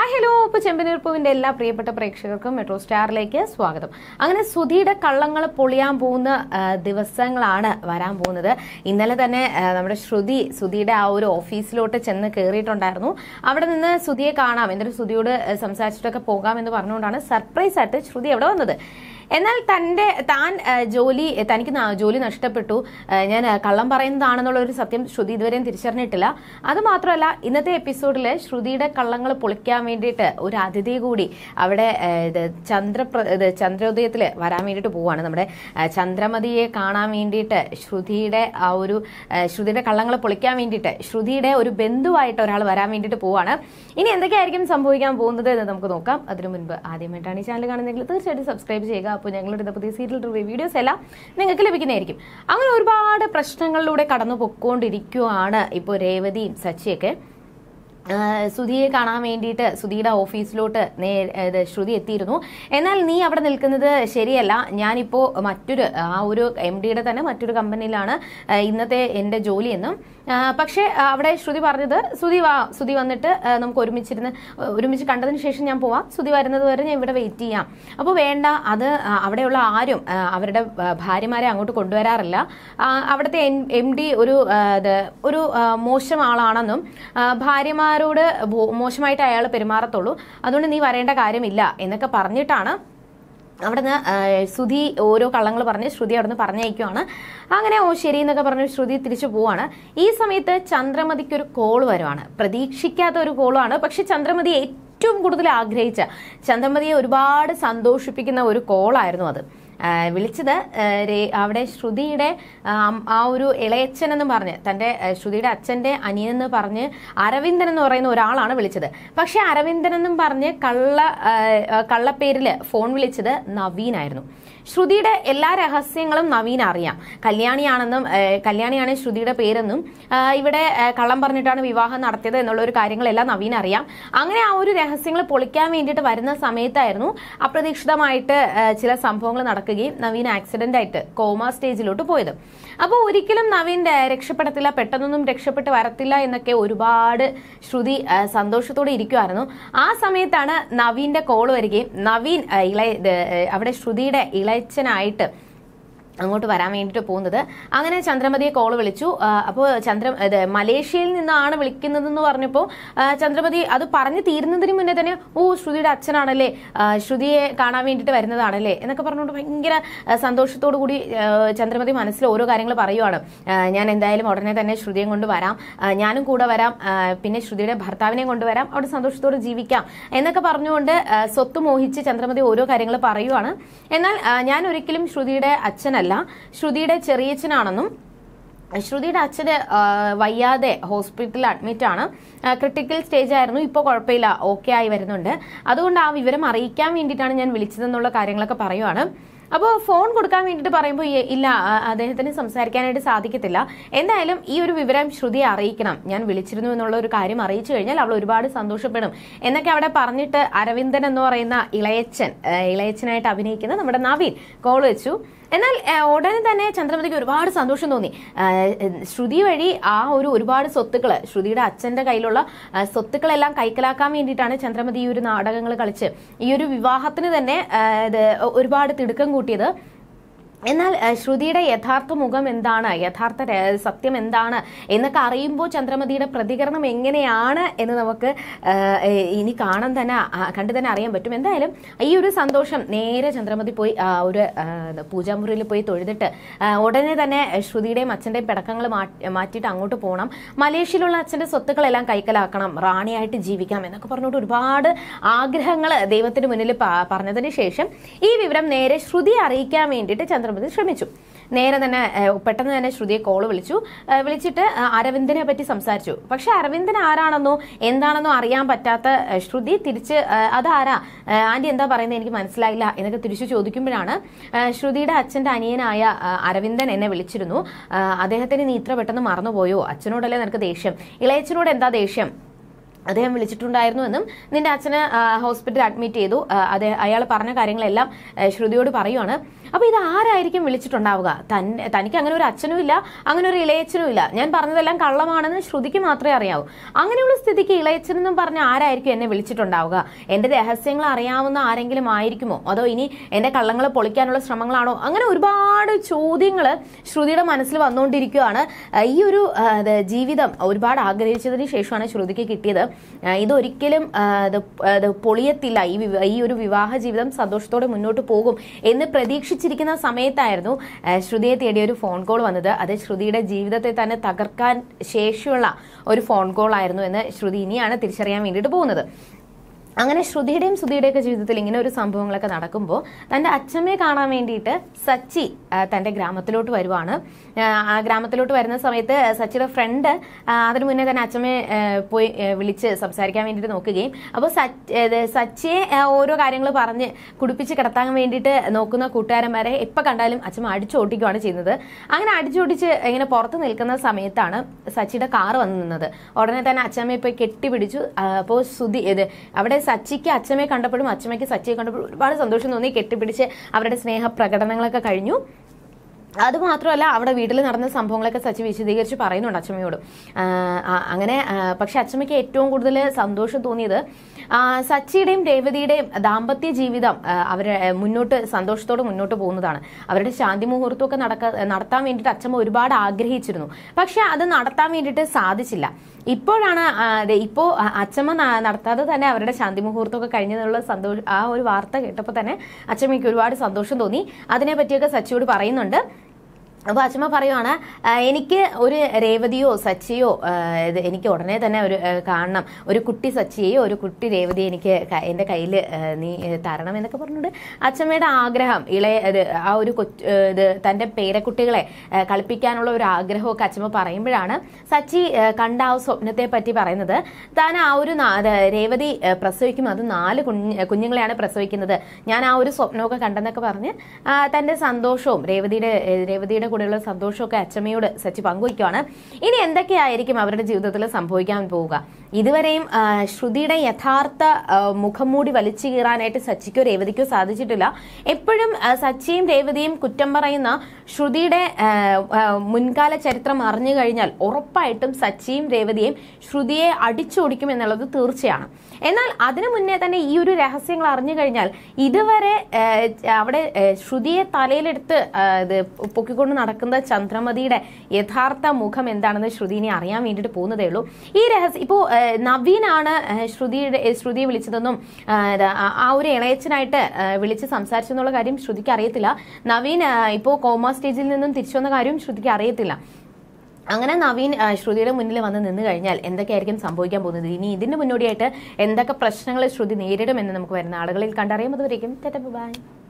Hello, ഇപ്പോൾ ചെമ്പനീർപ്പൂവിൻ്റെ എല്ലാ പ്രിയപ്പെട്ട പ്രേക്ഷകർക്കും മെട്രോ സ്റ്റാറിലേക്ക് സ്വാഗതം. അങ്ങനെ സുധിയുടെ കള്ളങ്ങൾ പൊളിയാൻ പോകുന്ന ദിവസങ്ങളാണ് വരാൻ പോകുന്നത്. ഇന്നലെ തന്നെ നമ്മുടെ സുധിയുടെ ആ ഒരു ഓഫീസിലോട്ട് ചെന്ന് കയറിയിട്ടുണ്ടായിരുന്നു. അവിടെ നിന്ന് സുധിയെ കാണാം, എന്നിട്ട് സുധിയോട് സംസാരിച്ചിട്ടൊക്കെ പോകാമെന്ന് പറഞ്ഞുകൊണ്ടാണ് സർപ്രൈസ് ആയിട്ട് ശ്രുതി അവിടെ വന്നത്. എന്നാൽ തനിക്ക് ജോലി നഷ്ടപ്പെട്ടു, ഞാൻ കള്ളം പറയുന്നതാണെന്നുള്ള ഒരു സത്യം ശ്രുതി ഇതുവരെയും തിരിച്ചറിഞ്ഞിട്ടില്ല. അത് മാത്രമല്ല, ഇന്നത്തെ എപ്പിസോഡിൽ ശ്രുതിയുടെ കള്ളങ്ങൾ പൊളിക്കാൻ വേണ്ടിയിട്ട് ഒരു അതിഥി കൂടി അവിടെ ചന്ദ്രോദയത്തിൽ വരാൻ വേണ്ടിയിട്ട് പോവാണ്. നമ്മുടെ ചന്ദ്രമതിയെ കാണാൻ വേണ്ടിയിട്ട് ശ്രുതിയുടെ കള്ളങ്ങൾ പൊളിക്കാൻ വേണ്ടിയിട്ട് ശ്രുതിയുടെ ഒരു ബന്ധുവായിട്ട് ഒരാൾ വരാൻ വേണ്ടിയിട്ട് പോവാണ്. ഇനി എന്തൊക്കെയായിരിക്കും സംഭവിക്കാൻ പോകുന്നത് എന്ന് നമുക്ക് നോക്കാം. അതിനു മുൻപ് ആദ്യമായിട്ടാണ് ഈ ചാനൽ കാണുന്നതെങ്കിൽ തീർച്ചയായിട്ടും സബ്സ്ക്രൈബ് ചെയ്യുക. അപ്പോൾ ഞങ്ങളുടെ പുതിയ സീരിയൽ റിവ്യൂ വീഡിയോസ് എല്ലാം നിങ്ങൾക്ക് ലഭിക്കുന്നതായിരിക്കും. അങ്ങനെ ഒരുപാട് പ്രശ്നങ്ങളിലൂടെ കടന്നു പൊയ്ക്കൊണ്ടിരിക്കുകയാണ് ഇപ്പോൾ രേവതിയും സച്ചിയൊക്കെ. സുധിയെ കാണാൻ വേണ്ടിയിട്ട് സുധിയുടെ ഓഫീസിലോട്ട് ശ്രുതി എത്തിയിരുന്നു. എന്നാൽ നീ അവിടെ നിൽക്കുന്നത് ശരിയല്ല, ഞാനിപ്പോൾ ഒരു MDയുടെ തന്നെ മറ്റൊരു കമ്പനിയിലാണ് ഇന്നത്തെ എൻ്റെ ജോലിയെന്നും. പക്ഷേ അവിടെ ശ്രുതി പറഞ്ഞത്, സുധി വന്നിട്ട് നമുക്ക് ഒരുമിച്ച് കണ്ടതിന് ശേഷം ഞാൻ പോവാം, സുധി വരുന്നത് വരെ ഞാൻ ഇവിടെ വെയിറ്റ് ചെയ്യാം. അപ്പോൾ വേണ്ട, അത് അവിടെയുള്ള ആരും അവരുടെ ഭാര്യമാരെ അങ്ങോട്ട് കൊണ്ടുവരാറില്ല. അവിടുത്തെ MD ഒരു മോശം ആളാണെന്നും ഭാര്യമാരോട് മോശമായിട്ട് അയാൾ പെരുമാറത്തുള്ളൂ, അതുകൊണ്ട് നീ വരേണ്ട കാര്യമില്ല എന്നൊക്കെ പറഞ്ഞിട്ടാണ് അവിടുന്ന് സുധി ഓരോ കള്ളങ്ങൾ പറഞ്ഞ് ശ്രുതി അവിടുന്ന് പറഞ്ഞയക്കുവാണ്. അങ്ങനെ ശരി എന്നൊക്കെ പറഞ്ഞ് ശ്രുതി തിരിച്ചു പോവാണ്. ഈ സമയത്ത് ചന്ദ്രമതിക്ക് ഒരു കോൾ വരുവാണ്. പ്രതീക്ഷിക്കാത്ത ഒരു കോളാണ്, പക്ഷെ ചന്ദ്രമതി ഏറ്റവും കൂടുതൽ ആഗ്രഹിച്ച, ചന്ദ്രമതിയെ ഒരുപാട് സന്തോഷിപ്പിക്കുന്ന ഒരു കോളായിരുന്നു അത്. വിളിച്ചത് അവിടെ ശ്രുതിയുടെ ആ ഒരു ഇളയച്ചൻ എന്ന് പറഞ്ഞ്, തൻ്റെ ശ്രുതിയുടെ അച്ഛൻ്റെ അനിയനെന്ന് പറഞ്ഞ് അരവിന്ദൻ എന്ന് പറയുന്ന ഒരാളാണ് വിളിച്ചത്. പക്ഷെ അരവിന്ദൻ എന്നും പറഞ്ഞ് കള്ളപ്പേരിൽ ഫോൺ വിളിച്ചത് നവീനായിരുന്നു. ശ്രുതിയുടെ എല്ലാ രഹസ്യങ്ങളും നവീൻ അറിയാം. കല്യാണിയാണ് ശ്രുതിയുടെ പേരെന്നും ഇവിടെ കള്ളം പറഞ്ഞിട്ടാണ് വിവാഹം നടത്തിയത് എന്നുള്ള ഒരു കാര്യങ്ങളെല്ലാം നവീൻ അറിയാം. അങ്ങനെ ആ ഒരു രഹസ്യങ്ങൾ പൊളിക്കാൻ വേണ്ടിയിട്ട് വരുന്ന സമയത്തായിരുന്നു അപ്രതീക്ഷിതമായിട്ട് ചില സംഭവങ്ങൾ നടക്കുകയും നവീൻ ആക്സിഡന്റ് ആയിട്ട് കോമ സ്റ്റേജിലോട്ട് പോയത്. അപ്പോൾ ഒരിക്കലും നവീൻ രക്ഷപ്പെടത്തില്ല, പെട്ടെന്നൊന്നും രക്ഷപ്പെട്ട് വരത്തില്ല എന്നൊക്കെ ഒരുപാട് ശ്രുതി സന്തോഷത്തോടെ ഇരിക്കുമായിരുന്നു. ആ സമയത്താണ് നവീന്റെ കോൾ വരികയും നവീൻ അവിടെ ശ്രുതിയുടെ ഇളയച്ചനായിട്ട് അങ്ങോട്ട് വരാൻ വേണ്ടിയിട്ട് പോകുന്നത്. അങ്ങനെ ചന്ദ്രമതിയെ കോൾ വിളിച്ചു. അപ്പോൾ മലേഷ്യയിൽ നിന്നാണ് വിളിക്കുന്നതെന്ന് പറഞ്ഞപ്പോൾ ചന്ദ്രമതി അത് പറഞ്ഞു തീരുന്നതിന് മുന്നേ തന്നെ, ശ്രുതിയുടെ അച്ഛനാണല്ലേ, ശ്രുതിയെ കാണാൻ വേണ്ടിയിട്ട് വരുന്നതാണല്ലേ എന്നൊക്കെ പറഞ്ഞുകൊണ്ട് ഭയങ്കര സന്തോഷത്തോടു കൂടി ചന്ദ്രമതി മനസ്സിൽ ഓരോ കാര്യങ്ങൾ പറയുവാണ്. ഞാൻ എന്തായാലും ഉടനെ തന്നെ ശ്രുതിയെ കൊണ്ടുവരാം, ഞാനും കൂടെ വരാം, പിന്നെ ശ്രുതിയുടെ ഭർത്താവിനെയും കൊണ്ടുവരാം, അവിടെ സന്തോഷത്തോടെ ജീവിക്കാം എന്നൊക്കെ പറഞ്ഞുകൊണ്ട് സ്വത്ത് മോഹിച്ച് ചന്ദ്രമതി ഓരോ കാര്യങ്ങൾ പറയുവാണ്. എന്നാൽ ഞാൻ ഒരിക്കലും ശ്രുതിയുടെ അച്ഛനല്ല, ശ്രുതിയുടെ ചെറിയച്ഛനാണെന്നും ശ്രുതിയുടെ അച്ഛന് വയ്യാതെ ഹോസ്പിറ്റലിൽ അഡ്മിറ്റ് ആണ്, ക്രിട്ടിക്കൽ സ്റ്റേജ് ആയിരുന്നു, ഇപ്പോൾ കുഴപ്പമില്ല, ഓക്കെ ആയി വരുന്നുണ്ട്, അതുകൊണ്ട് ആ വിവരം അറിയിക്കാൻ വേണ്ടിയിട്ടാണ് ഞാൻ വിളിച്ചതെന്നുള്ള കാര്യങ്ങളൊക്കെ പറയുവാണ്. അപ്പോൾ ഫോൺ കൊടുക്കാൻ വേണ്ടിയിട്ട് പറയുമ്പോൾ ഇല്ല, അദ്ദേഹത്തിന് സംസാരിക്കാനായിട്ട് സാധിക്കത്തില്ല, എന്തായാലും ഈ ഒരു വിവരം ശ്രുതിയെ അറിയിക്കണം, ഞാൻ വിളിച്ചിരുന്നു എന്നുള്ള ഒരു കാര്യം അറിയിച്ചു കഴിഞ്ഞാൽ അവൾ ഒരുപാട് സന്തോഷപ്പെടും എന്നൊക്കെ അവിടെ പറഞ്ഞിട്ട് അരവിന്ദൻ എന്ന് പറയുന്ന ഇളയച്ചനായിട്ട് അഭിനയിക്കുന്ന നമ്മുടെ നവീൻ കോൾ വെച്ചു. എന്നാൽ ഉടനെ തന്നെ ചന്ദ്രമതിക്ക് ഒരുപാട് സന്തോഷം തോന്നി. ശ്രുതി വഴി ഒരുപാട് സ്വത്തുക്കൾ, ശ്രുതിയുടെ അച്ഛന്റെ കയ്യിലുള്ള സ്വത്തുക്കളെല്ലാം കൈക്കലാക്കാൻ വേണ്ടിയിട്ടാണ് ചന്ദ്രമതി ഈ ഒരു നാടകങ്ങൾ കളിച്ച് ഈ ഒരു വിവാഹത്തിന് തന്നെ ഒരുപാട് തിടുക്കം കൂട്ടിയത്. എന്നാൽ ശ്രുതിയുടെ യഥാർത്ഥ മുഖം എന്താണ്, യഥാർത്ഥ സത്യം എന്താണ് എന്നൊക്കെ അറിയുമ്പോൾ ചന്ദ്രമതിയുടെ പ്രതികരണം എങ്ങനെയാണ് എന്ന് നമുക്ക് ഇനി കണ്ടു തന്നെ അറിയാൻ പറ്റും. എന്തായാലും ഈ ഒരു സന്തോഷം നേരെ ചന്ദ്രമതി പോയി ഒരു പൂജാമുറിയിൽ പോയി തൊഴുതിട്ട് ഉടനെ തന്നെ ശ്രുതിയുടെയും അച്ഛൻ്റെയും പിടക്കങ്ങൾ മാറ്റിയിട്ട് അങ്ങോട്ട് പോകണം, മലേഷ്യയിലുള്ള അച്ഛൻ്റെ സ്വത്തുക്കളെല്ലാം കൈക്കലാക്കണം, റാണിയായിട്ട് ജീവിക്കണം എന്നൊക്കെ പറഞ്ഞുകൊണ്ട് ഒരുപാട് ആഗ്രഹങ്ങൾ ദൈവത്തിന് മുന്നിൽ പറഞ്ഞതിന് ശേഷം ഈ വിവരം നേരെ ശ്രുതിയെ അറിയിക്കാൻ വേണ്ടിയിട്ട് ചന്ദ്രമതി ശ്രമിച്ചു. പെട്ടെന്ന് തന്നെ ശ്രുതിയെ കോൾ വിളിച്ചിട്ട് അരവിന്ദനെ പറ്റി സംസാരിച്ചു. പക്ഷെ അരവിന്ദൻ ആരാണെന്നോ എന്താണെന്നോ അറിയാൻ പറ്റാത്ത ശ്രുതി തിരിച്ച് അതാരാ ആന്റി, എന്താ പറയുന്നത്, എനിക്ക് മനസ്സിലായില്ല എന്നൊക്കെ തിരിച്ചു ചോദിക്കുമ്പോഴാണ് ശ്രുതിയുടെ അച്ഛൻ്റെ അനിയനായ അരവിന്ദൻ എന്നെ വിളിച്ചിരുന്നു, അദ്ദേഹത്തിന് നീ ഇത്ര പെട്ടെന്ന് മറന്നുപോയോ, അച്ഛനോടല്ലേ നിനക്ക് ദേഷ്യം, ഇളയച്ചനോട് എന്താ ദേഷ്യം അദ്ദേഹം വിളിച്ചിട്ടുണ്ടായിരുന്നു എന്നും നിന്റെ അച്ഛനെ ഹോസ്പിറ്റലിൽ അഡ്മിറ്റ് ചെയ്തു, അയാൾ പറഞ്ഞ കാര്യങ്ങളെല്ലാം ശ്രുതിയോട് പറയുവാണ്. അപ്പൊ ഇത് ആരായിരിക്കും വിളിച്ചിട്ടുണ്ടാവുക? തനിക്ക് അങ്ങനെ ഒരു അച്ഛനും ഇല്ല, അങ്ങനെ ഒരു ഇളയച്ചനും ഇല്ല, ഞാൻ പറഞ്ഞതെല്ലാം കള്ളമാണെന്ന് ശ്രുതിക്ക് മാത്രമേ അറിയാവൂ. അങ്ങനെയുള്ള സ്ഥിതിക്ക് ഇളയച്ചനെന്നും പറഞ്ഞ ആരായിരിക്കും എന്നെ വിളിച്ചിട്ടുണ്ടാവുക? എന്റെ രഹസ്യങ്ങൾ അറിയാവുന്ന ആരെങ്കിലും ആയിരിക്കുമോ, അതോ ഇനി എന്റെ കള്ളങ്ങൾ പൊളിക്കാനുള്ള ശ്രമങ്ങളാണോ? അങ്ങനെ ഒരുപാട് ചോദ്യങ്ങൾ ശ്രുതിയുടെ മനസ്സിൽ വന്നുകൊണ്ടിരിക്കുകയാണ്. ഈ ഒരു ജീവിതം ഒരുപാട് ആഗ്രഹിച്ചതിന് ശേഷമാണ് ശ്രുതിക്ക് കിട്ടിയത്. ഇതൊരിക്കലും പൊളിയത്തില്ല, ഈ ഒരു വിവാഹ ജീവിതം സന്തോഷത്തോടെ മുന്നോട്ട് പോകും എന്ന് പ്രതീക്ഷിച്ചിരിക്കുന്ന സമയത്തായിരുന്നു ശ്രുതിയെ തേടിയ ഒരു ഫോൺ കോൾ വന്നത്. അത് ശ്രുതിയുടെ ജീവിതത്തെ തന്നെ തകർക്കാൻ ശേഷിയുള്ള ഒരു ഫോൺ കോൾ ആയിരുന്നു എന്ന് ശ്രുതി ഇനിയാണ് തിരിച്ചറിയാൻ വേണ്ടിയിട്ട് പോകുന്നത്. അങ്ങനെ ശ്രുതിയുടെയും സുധിയുടെയൊക്കെ ജീവിതത്തിൽ ഇങ്ങനെ ഒരു സംഭവങ്ങളൊക്കെ നടക്കുമ്പോൾ തൻ്റെ അച്ഛമ്മയെ കാണാൻ വേണ്ടിയിട്ട് സച്ചി തൻ്റെ ഗ്രാമത്തിലോട്ട് വരുവാണ്. ആ ഗ്രാമത്തിലോട്ട് വരുന്ന സമയത്ത് സച്ചിയുടെ ഫ്രണ്ട് അതിനു മുന്നേ തന്നെ അച്ഛമ്മയെ പോയി വിളിച്ച് സംസാരിക്കാൻ വേണ്ടിയിട്ട് നോക്കുകയും അപ്പോൾ സച്ചിയെ ഓരോ കാര്യങ്ങൾ പറഞ്ഞ് കുടിപ്പിച്ച് കിടത്താൻ വേണ്ടിയിട്ട് നോക്കുന്ന കൂട്ടുകാരന്മാരെ എപ്പോൾ കണ്ടാലും അച്ഛമ്മ അടിച്ചോട്ടിക്കുകയാണ് ചെയ്യുന്നത്. അങ്ങനെ അടിച്ചോട്ടിച്ച് ഇങ്ങനെ പുറത്ത് നിൽക്കുന്ന സമയത്താണ് സച്ചിയുടെ കാറ് വന്ന് നിന്നത്. ഉടനെ തന്നെ അച്ഛമ്മയെ പോയി കെട്ടിപ്പിടിച്ചു. അപ്പോൾ സുധി അവിടെ സച്ചിക്ക് അച്ഛമ്മയെ കണ്ടപ്പോഴും അച്ഛമ്മയ്ക്ക് സച്ചിയെ കണ്ടപ്പോഴും ഒരുപാട് സന്തോഷം തോന്നി. കെട്ടിപ്പിടിച്ച് അവരുടെ സ്നേഹ പ്രകടനങ്ങളൊക്കെ കഴിഞ്ഞു. അതുമാത്രമല്ല അവിടെ വീട്ടിൽ നടന്ന സംഭവങ്ങളൊക്കെ സച്ചി വിശദീകരിച്ച് പറയുന്നുണ്ട് അച്ഛമ്മയോട്. അങ്ങനെ പക്ഷെ അച്ഛമ്മയ്ക്ക് ഏറ്റവും കൂടുതൽ സന്തോഷം തോന്നിയത് സച്ചിയുടെയും രേവതിയുടെയും ദാമ്പത്യ ജീവിതം അവരെ സന്തോഷത്തോടെ മുന്നോട്ട് പോകുന്നതാണ്. അവരുടെ ശാന്തി മുഹൂർത്തമൊക്കെ നടത്താൻ വേണ്ടിയിട്ട് അച്ഛമ്മ ഒരുപാട് ആഗ്രഹിച്ചിരുന്നു. പക്ഷെ അത് നടത്താൻ വേണ്ടിയിട്ട് സാധിച്ചില്ല. ഇപ്പോഴാണ് ഇപ്പോൾ അച്ഛമ്മ നടത്താതെ തന്നെ അവരുടെ ശാന്തി മുഹൂർത്തമൊക്കെ കഴിഞ്ഞെന്നുള്ള സന്തോഷം, ആ ഒരു വാർത്ത കേട്ടപ്പോൾ തന്നെ അച്ഛമ്മയ്ക്ക് ഒരുപാട് സന്തോഷം തോന്നി. അതിനെ പറ്റിയൊക്കെ സച്ചിയോട് പറയുന്നുണ്ട്. അപ്പോൾ അച്ഛമ്മ പറയുവാണ്, എനിക്ക് ഒരു രേവതിയോ സച്ചിയോ എനിക്ക് ഉടനെ തന്നെ ഒരു കാണണം, ഒരു കുട്ടി സച്ചിയെയോ ഒരു കുട്ടി രേവതിയോ എനിക്ക് എൻ്റെ കയ്യിൽ നീ തരണം എന്നൊക്കെ പറഞ്ഞുകൊണ്ട് അച്ഛമ്മയുടെ ആഗ്രഹം ആ ഒരു തൻ്റെ പേരക്കുട്ടികളെ കളിപ്പിക്കാനുള്ള ഒരു ആഗ്രഹമൊക്കെ അച്ഛമ്മ പറയുമ്പോഴാണ് സച്ചി കണ്ട ആ സ്വപ്നത്തെ പറ്റി പറയുന്നത്. താൻ ആ ഒരു രേവതി പ്രസവിക്കും, അത് 4 കുഞ്ഞുങ്ങളെയാണ് പ്രസവിക്കുന്നത്, ഞാൻ ആ ഒരു സ്വപ്നമൊക്കെ കണ്ടെന്നൊക്കെ പറഞ്ഞ് തൻ്റെ സന്തോഷവും രേവതിയുടെ കൂടെയുള്ള സന്തോഷമൊക്കെ അച്ഛമ്മയോട് സച്ചി പങ്കുവയ്ക്കുകയാണ്. ഇനി എന്തൊക്കെയായിരിക്കും അവരുടെ ജീവിതത്തിൽ സംഭവിക്കാൻ പോവുക? ഇതുവരെയും ശ്രുതിയുടെ യഥാർത്ഥ മുഖം മൂടി വലിച്ചു കീറാനായിട്ട് സച്ചിക്കോ രേവതിക്കോ സാധിച്ചിട്ടില്ല. എപ്പോഴും സച്ചിയും രേവതിയും കുറ്റം പറയുന്ന ശ്രുതിയുടെ മുൻകാല ചരിത്രം അറിഞ്ഞു കഴിഞ്ഞാൽ ഉറപ്പായിട്ടും സച്ചിയും രേവതിയും ശ്രുതിയെ അടിച്ചോടിക്കും എന്നുള്ളത് തീർച്ചയാണ്. എന്നാൽ അതിനു മുന്നേ തന്നെ ഈ ഒരു രഹസ്യങ്ങൾ അറിഞ്ഞു കഴിഞ്ഞാൽ ഇതുവരെ അവിടെ ശ്രുതിയെ തലയിലെടുത്ത് പൊക്കിക്കൊണ്ട് നടക്കുന്ന ചന്ദ്രമതിയുടെ യഥാർത്ഥ മുഖം എന്താണെന്ന് ശ്രുതിനെ അറിയാൻ വേണ്ടിയിട്ട് പോകുന്നതേ ഉള്ളൂ. ഈ രഹസ്യം ഇപ്പോൾ നവീനാണ് ശ്രുതിയെ വിളിച്ചതെന്നും ആ ഒരു ഇളയച്ചനായിട്ട് വിളിച്ച് സംസാരിച്ചെന്നുള്ള കാര്യം ശ്രുതിക്ക് അറിയത്തില്ല. നവീൻ ഇപ്പോൾ കോമ സ്റ്റേജിൽ നിന്നും തിരിച്ചു വന്ന കാര്യം ശ്രുതിക്ക് അറിയത്തില്ല. അങ്ങനെ നവീൻ ശ്രുതിയുടെ മുന്നിൽ വന്ന് നിന്ന് കഴിഞ്ഞാൽ എന്തൊക്കെയായിരിക്കും സംഭവിക്കാൻ പോകുന്നത്? ഇനി ഇതിന്റെ മുന്നോടിയായിട്ട് എന്തൊക്കെ പ്രശ്നങ്ങൾ ശ്രുതി നേരിടുമെന്ന് നമുക്ക് വരുന്ന ആളുകളിൽ കണ്ടറിയാം. അതുവരേക്കും ബൈ.